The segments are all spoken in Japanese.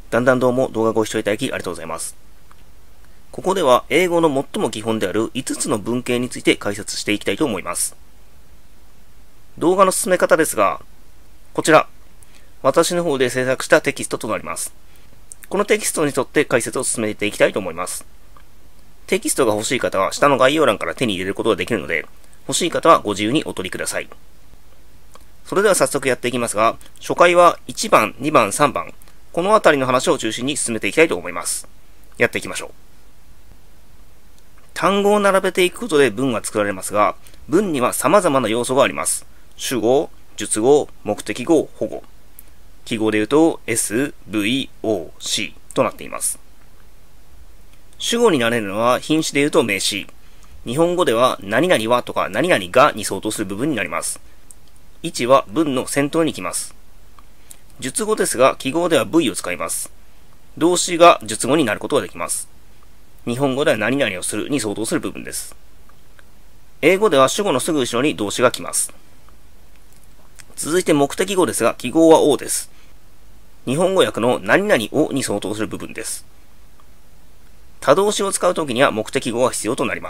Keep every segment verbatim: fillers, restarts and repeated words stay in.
だんだんどうも動画ご視聴いただきありがとうございます。ここでは英語の最も基本であるいつつの文型について解説していきたいと思います。動画の進め方ですが、こちら、私の方で制作したテキストとなります。このテキストに沿って解説を進めていきたいと思います。テキストが欲しい方は下の概要欄から手に入れることができるので、欲しい方はご自由にお取りください。それでは早速やっていきますが、初回はいちばん、にばん、さんばん、このあたりの話を中心に進めていきたいと思います。やっていきましょう。単語を並べていくことで文が作られますが、文には様々な要素があります。主語、述語、目的語、保護。記号で言うと エス、ブイ、オー、シー となっています。主語になれるのは品詞で言うと名詞。日本語では何々はとか何々がに相当する部分になります。位置は文の先頭に来ます。述語ですが、記号では ブイ を使います。動詞が述語になることができます。日本語では何々をするに相当する部分です。英語では主語のすぐ後ろに動詞が来ます。続いて目的語ですが、記号は オー です。日本語訳の何々をに相当する部分です。他動詞を使うときには目的語が必要となります。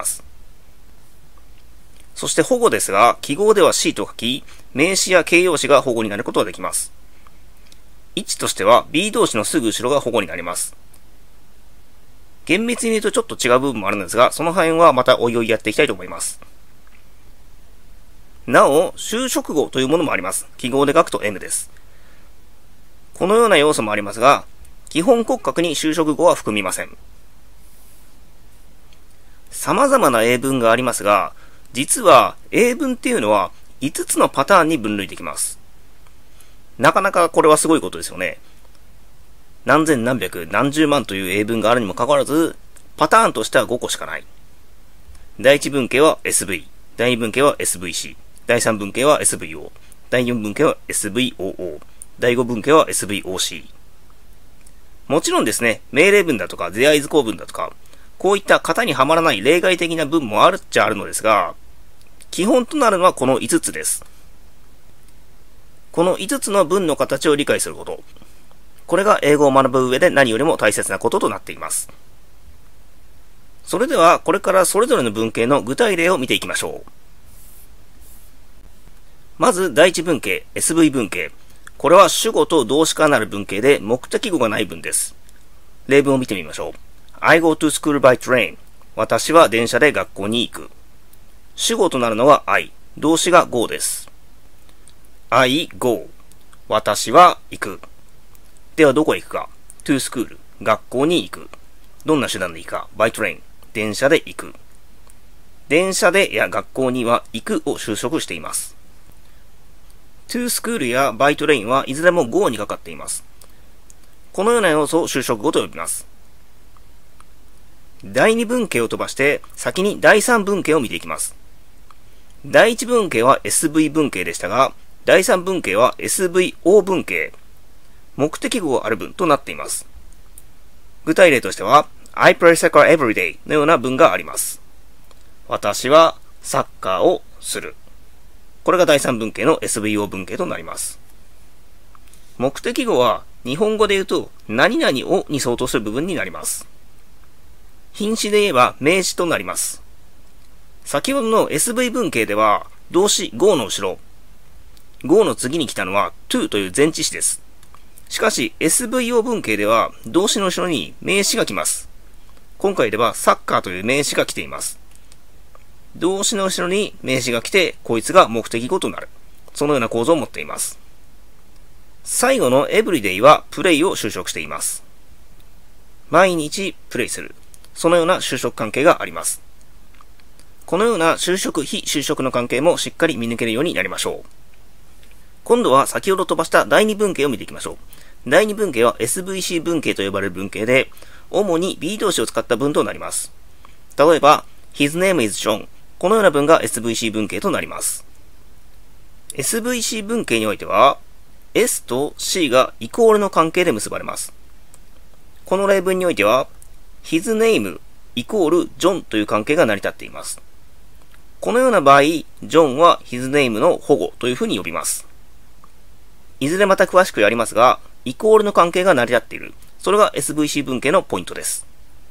そして保護ですが、記号では シー と書き、名詞や形容詞が保護になることができます。位置としては ビー 動詞のすぐ後ろが保護になります。厳密に言うとちょっと違う部分もあるんですが、その辺はまたおいおいやっていきたいと思います。なお、修飾語というものもあります。記号で書くと エム です。このような要素もありますが、基本骨格に修飾語は含みません。様々な英文がありますが、実は英文っていうのはいつつのパターンに分類できます。なかなかこれはすごいことですよね。何千何百何十万という英文があるにもかかわらず、パターンとしてはごこしかない。第一文型は エスブイ、第二文型は エスブイシー、第三文型は エスブイオー、第四文型は エスブイオーオー、第五文型は エスブイオーシー。もちろんですね、命令文だとか、ゼアイズ構文だとか、こういった型にはまらない例外的な文もあるっちゃあるのですが、基本となるのはこのいつつです。このいつつの文の形を理解すること。これが英語を学ぶ上で何よりも大切なこととなっています。それでは、これからそれぞれの文型の具体例を見ていきましょう。まず、第一文型、エスブイ 文型。これは主語と動詞からなる文型で目的語がない文です。例文を見てみましょう。I go to school by train. 私は電車で学校に行く。主語となるのは I。動詞が go です。I go。私は行く。ではどこへ行くか。to school。学校に行く。どんな手段で行くか。by train。電車で行く。電車でや学校には行くを修飾しています。to school や by train はいずれも go にかかっています。このような要素を修飾語と呼びます。第二文型を飛ばして先に第三文型を見ていきます。第一文型は エスブイ 文型でしたが、第三文型は エスブイオー 文型。目的語がある文となっています。具体例としては、I play soccer every day のような文があります。私はサッカーをする。これが第三文型の エスブイオー 文型となります。目的語は日本語で言うと何々をに相当する部分になります。品詞で言えば名詞となります。先ほどの エスブイ 文型では動詞 go の後ろ、go の次に来たのは to という前置詞です。しかし エスブイオー 文型では動詞の後ろに名詞が来ます。今回ではサッカーという名詞が来ています。動詞の後ろに名詞が来て、こいつが目的語となる。そのような構造を持っています。最後の everyday はプレイを修飾しています。毎日プレイする。そのような修飾関係があります。このような修飾非修飾の関係もしっかり見抜けるようになりましょう。今度は先ほど飛ばした第二文型を見ていきましょう。第二文型は エスブイシー 文型と呼ばれる文型で、主に ビー 動詞を使った文となります。例えば、His name is John。このような文が エスブイシー 文型となります。エスブイシー 文型においては、S と C がイコールの関係で結ばれます。この例文においては、His name イコール John という関係が成り立っています。このような場合、John は His name の保護というふうに呼びます。いずれまた詳しくやりますが、イコールの関係が成り立っている。 それが エスブイシー 文系のポイントです。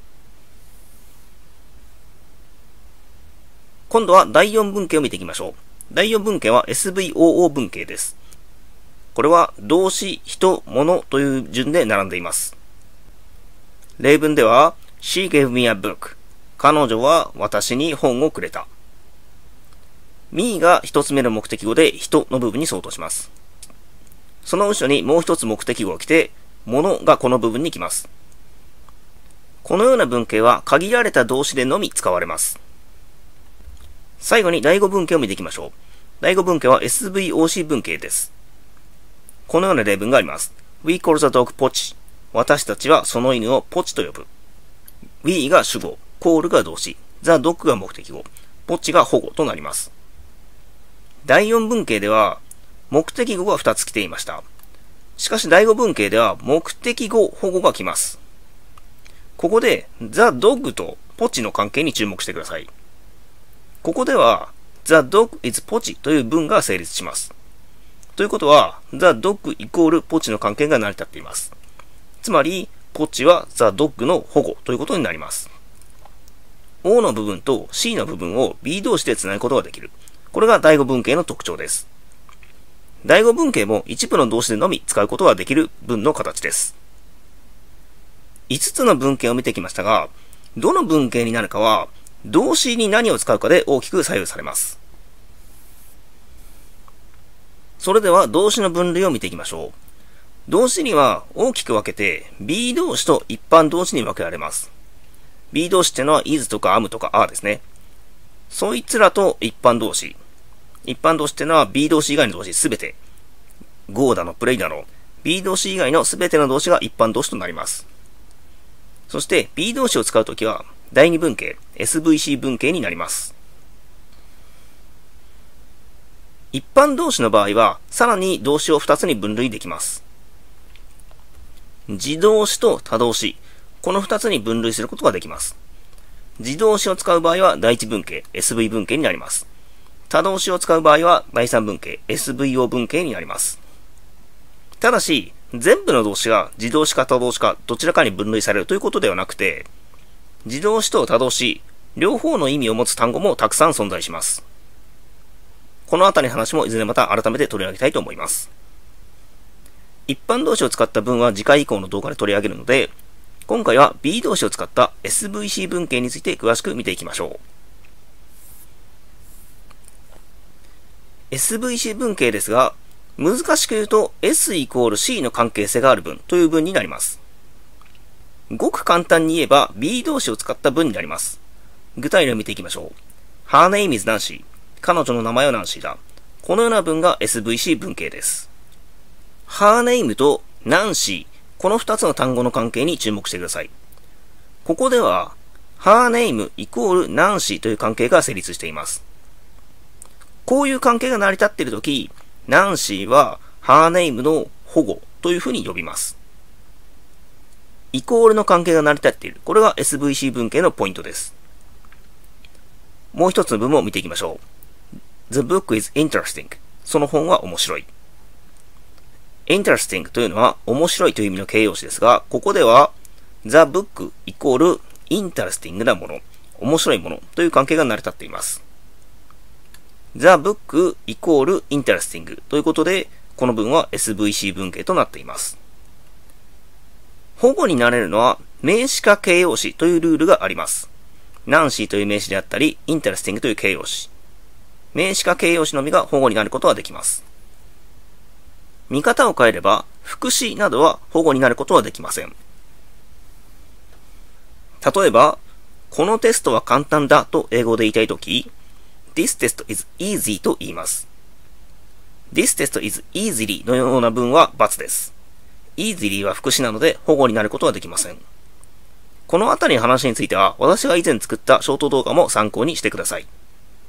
今度はだいよん文系を見ていきましょう。だいよん文系は エスブイオーオー 文系です。これは動詞、人、物という順で並んでいます。例文では She gave me a book。彼女は私に本をくれた。me が一つ目の目的語で人の部分に相当します。その後ろにもう一つ目的語が来て、物がこの部分に来ます。このような文系は限られた動詞でのみ使われます。最後にだいご文系を見ていきましょう。だいご文系は エスブイオーシー 文系です。このような例文があります。We call the dog Pochi。私たちはその犬をポチと呼ぶ。We が主語、call が動詞、the dog が目的語、ポチが保護となります。だいよん文系では目的語がふたつ来ていました。しかしだいご文系では目的語、保護が来ます。ここで the dog とポチの関係に注目してください。ここでは the dog is ポチという文が成立します。ということは the dog イコールポチの関係が成り立っています。つまりポチは the dog の保護ということになります。O の部分と C の部分を B 同士でつなぐことができる。これがだいご文系の特徴です。だいご文系も一部の動詞でのみ使うことができる文の形です。いつつの文系を見てきましたが、どの文系になるかは動詞に何を使うかで大きく左右されます。それでは動詞の分類を見ていきましょう。動詞には大きく分けて B 動詞と一般動詞に分けられます。B 動詞ってのは is とか am とか are ですね。そいつらと一般動詞。一般動詞ってのは B 動詞以外の動詞すべて。go だの、play だの。B 動詞以外のすべての動詞が一般動詞となります。そして B 動詞を使うときはだいに文系、エスブイシー 文系になります。一般動詞の場合は、さらに動詞をふたつに分類できます。自動詞と他動詞、このふたつに分類することができます。自動詞を使う場合はだいいち文系、エスブイ 文系になります。他動詞を使う場合はだいさん文系、エスブイオー 文系になります。ただし、全部の動詞が自動詞か他動詞かどちらかに分類されるということではなくて、自動詞と他動詞、両方の意味を持つ単語もたくさん存在します。このあたりの話もいずれまた改めて取り上げたいと思います。一般動詞を使った文は次回以降の動画で取り上げるので、今回は B 動詞を使った エスブイシー 文系について詳しく見ていきましょう。エスブイシー 文系ですが、難しく言うと S イコール C の関係性がある文という文になります。ごく簡単に言えば B 動詞を使った文になります。具体例を見ていきましょう。Her name is Nancy。彼女の名前はナンシーだ。このような文が エスブイシー 文系です。Her name と Nancy、このふたつの単語の関係に注目してください。ここでは Her name イコール Nancy という関係が成立しています。こういう関係が成り立っているとき、Nancy は Her name の保護というふうに呼びます。イコールの関係が成り立っている。これが エスブイシー 文系のポイントです。もう一つの文も見ていきましょう。The book is interesting. その本は面白い。interesting というのは面白いという意味の形容詞ですが、ここでは the book イコール interesting なもの、面白いものという関係が成り立っています。the book イコール interesting ということで、この文は エスブイシー 文系となっています。保護になれるのは名詞か形容詞というルールがあります。ナンシーという名詞であったり、インタレスティングという形容詞。名詞か形容詞のみが保護になることはできます。見方を変えれば、副詞などは保護になることはできません。例えば、このテストは簡単だと英語で言いたいとき、This test is easy と言います。This test is easily のような文は×です。easily は副詞なので保護になることはできません。このあたりの話については、私が以前作ったショート動画も参考にしてください。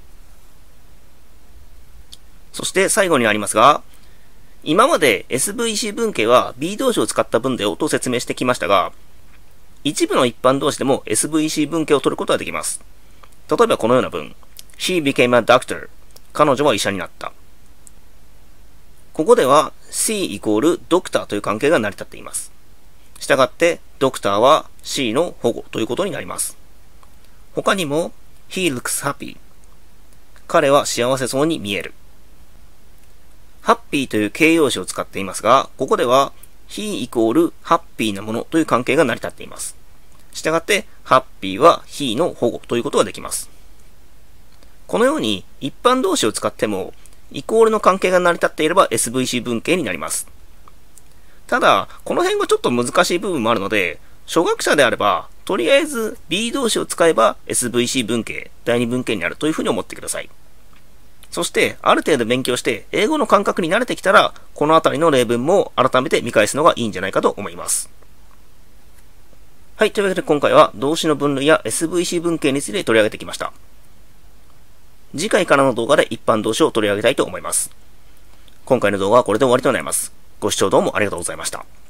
そして最後になりますが、今まで エスブイシー 文系は B 動詞を使った文だよと説明してきましたが、一部の一般動詞でも エスブイシー 文系を取ることができます。例えばこのような文。She became a doctor. 彼女は医者になった。ここでは C イコールドクターという関係が成り立っています。 したがって、ドクターは C の保護ということになります。他にも、He looks happy。彼は幸せそうに見える。ハッピーという形容詞を使っていますが、ここでは He イコールハッピーなものという関係が成り立っています。したがって、ハッピーは He の保護ということができます。このように一般動詞を使っても、イコールの関係が成り立っていれば エスブイシー 文型になります。ただ、この辺はちょっと難しい部分もあるので、初学者であれば、とりあえず B 動詞を使えば エスブイシー 文型、第二文型になるというふうに思ってください。そして、ある程度勉強して、英語の感覚に慣れてきたら、このあたりの例文も改めて見返すのがいいんじゃないかと思います。はい、というわけで今回は動詞の分類や エスブイシー 文型について取り上げてきました。次回からの動画で一般動詞を取り上げたいと思います。今回の動画はこれで終わりとなります。ご視聴どうもありがとうございました。